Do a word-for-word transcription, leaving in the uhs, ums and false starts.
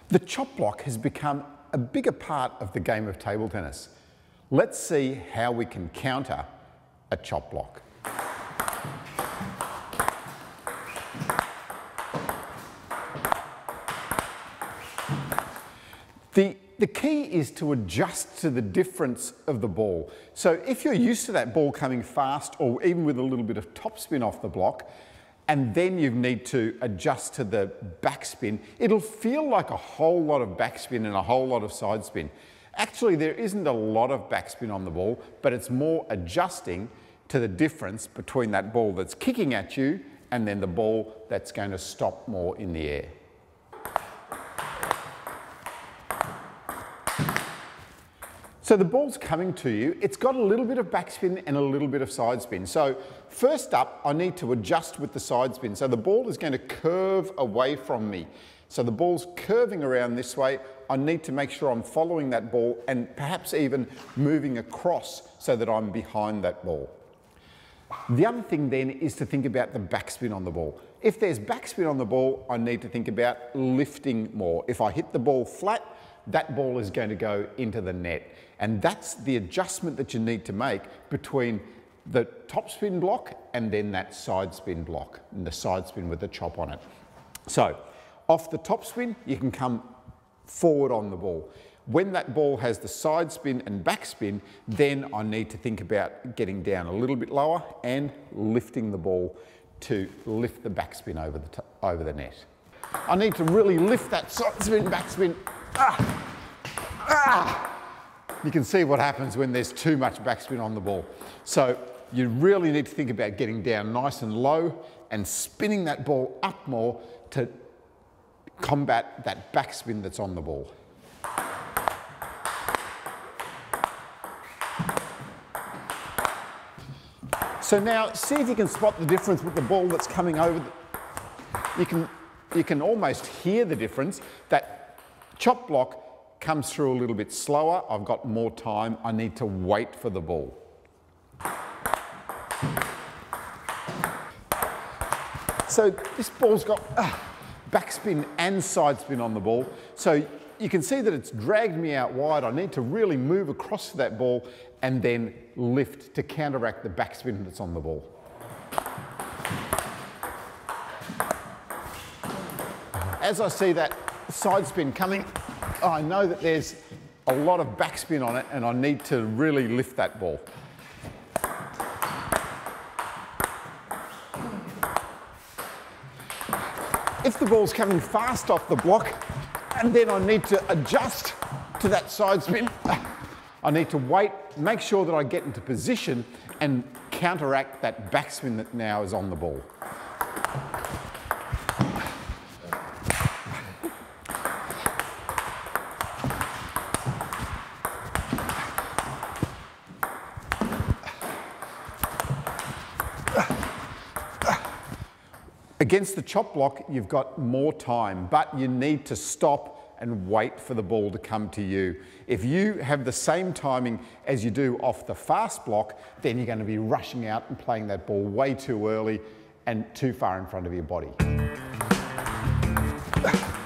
The chop block has become a bigger part of the game of table tennis. Let's see how we can counter a chop block. The, the key is to adjust to the difference of the ball. So if you're used to that ball coming fast or even with a little bit of topspin off the block, and then you need to adjust to the backspin, it'll feel like a whole lot of backspin and a whole lot of side spin. Actually, there isn't a lot of backspin on the ball, but it's more adjusting to the difference between that ball that's kicking at you and then the ball that's going to stop more in the air. So the ball's coming to you, it's got a little bit of backspin and a little bit of side spin. So first up, I need to adjust with the side spin. So the ball is going to curve away from me. So the ball's curving around this way. I need to make sure I'm following that ball and perhaps even moving across so that I'm behind that ball. The other thing then is to think about the backspin on the ball. If there's backspin on the ball, I need to think about lifting more. If I hit the ball flat, that ball is going to go into the net. And that's the adjustment that you need to make between the topspin block and then that side spin block, and the side spin with the chop on it. So off the topspin, you can come forward on the ball. When that ball has the side spin and backspin, then I need to think about getting down a little bit lower and lifting the ball to lift the backspin over the, over the net. I need to really lift that side spin, backspin. Ah! Ah! You can see what happens when there's too much backspin on the ball. So you really need to think about getting down nice and low and spinning that ball up more to combat that backspin that's on the ball. So now see if you can spot the difference with the ball that's coming over. The, you can, you can almost hear the difference. That chop block comes through a little bit slower. I've got more time. I need to wait for the ball. So this ball's got uh, backspin and side spin on the ball. So you can see that it's dragged me out wide. I need to really move across to that ball and then lift to counteract the backspin that's on the ball. As I see that side spin coming, I know that there's a lot of backspin on it and I need to really lift that ball. If the ball's coming fast off the block and then I need to adjust to that side spin, I need to wait, make sure that I get into position and counteract that backspin that now is on the ball. Against the chop block, you've got more time, but you need to stop and wait for the ball to come to you. If you have the same timing as you do off the fast block, then you're going to be rushing out and playing that ball way too early and too far in front of your body.